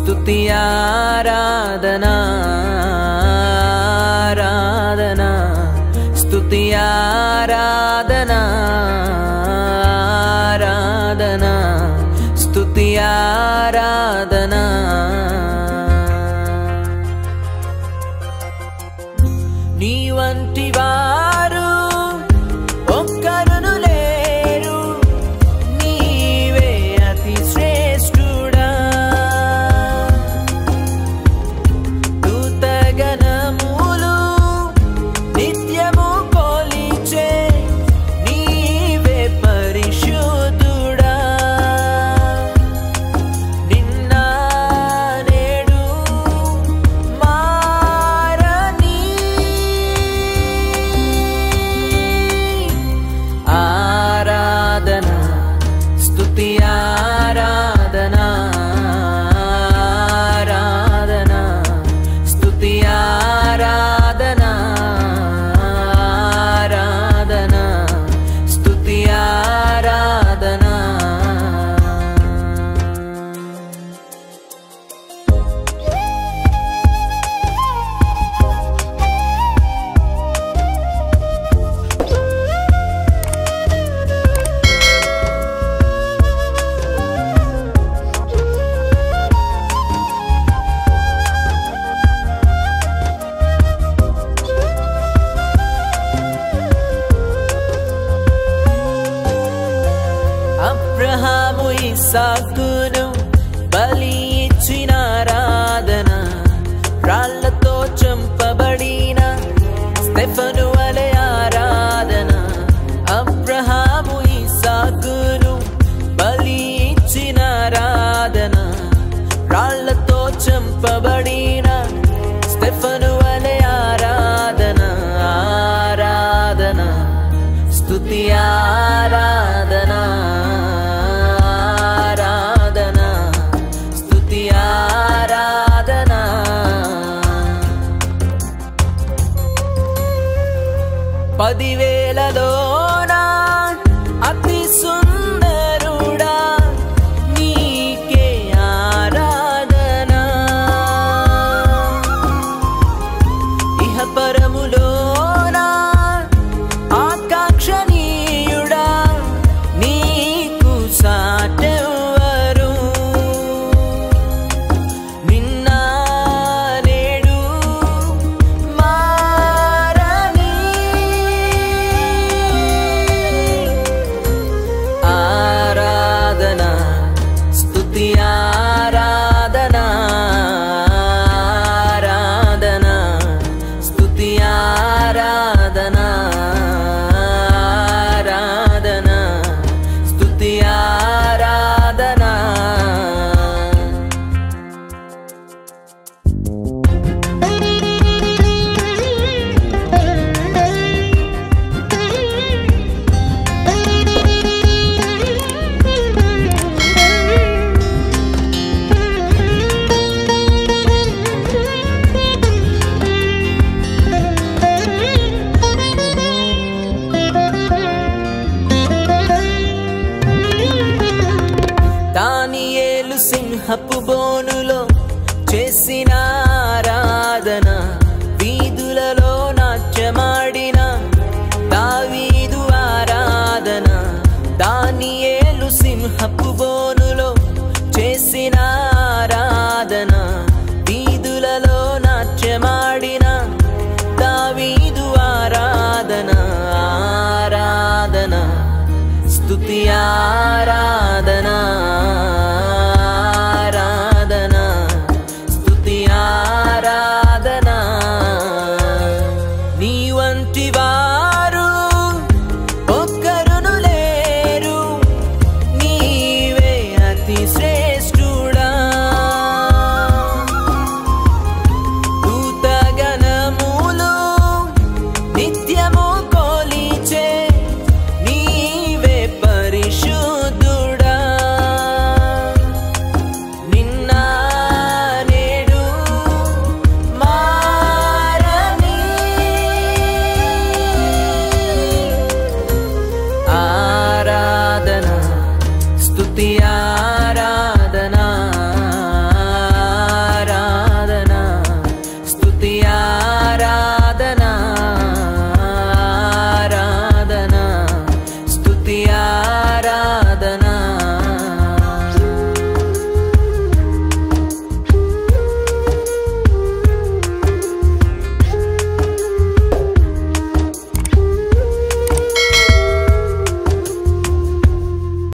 స్తుతి ఆరాధనా ఆరాధనా స్తుతి ఆరాధనా ఆరాధనా స్తుతి ఆరాధనా నీ వంటి వారు ఒక్కరును లేరు నీవే అతి శ్రేష్ఠుడా దూతగణములు నిత్యము కొలిచే నీవే పరిశుద్ధుడా నిన్న నేడు మారని ఆరాధనా స్తుతి ఆరాధనా ఆరాధనా స్తుతి ఆరాధనా ఆరాధనా స్తుతి ఆరాధనా అబ్రహాము ఇస్సాకును బలి ఇచ్చిన ఆరాధన రాళ్లతో చంపబడిన స్టెఫను వలె ఆరాధన అబ్రహాము ఇస్సాకును బలి ఇచ్చిన ఆరాధన రాళ్లతో చంపబడిన స్టెఫను వలె ఆరాధన ఆరాధన స్తుతి ఆరాధనా ఆరాధనా స్తుతి ఆరాధనా పదివేలలోనా అతి సుందరుడా నీకే ఆరాధనా ఇహ పరములోనా ఆకాంక్షణీయుడా నీకు సాటెవ్వరు నిన్న నేడు మారని ఆరాధనా స్తుతి ఆరాధనా ఆరాధనా స్తుతి ఆరాధనా ఆరాధనా స్తుతి ఆరాధనా దానియేలు సింహపు బోనులో చేసిన ఆరాధన వీధులలో నాట్యమాడిన దావీదు ఆరాధన దానియేలు సింహపు బోనులో చేసిన ఆరాధన వీధులలో నాట్యమాడిన దావీదు ఆరాధన ఆరాధన స్తుతి ఆరాధనా ఆరాధనా స్తుతి ఆరాధనా నీ వంటి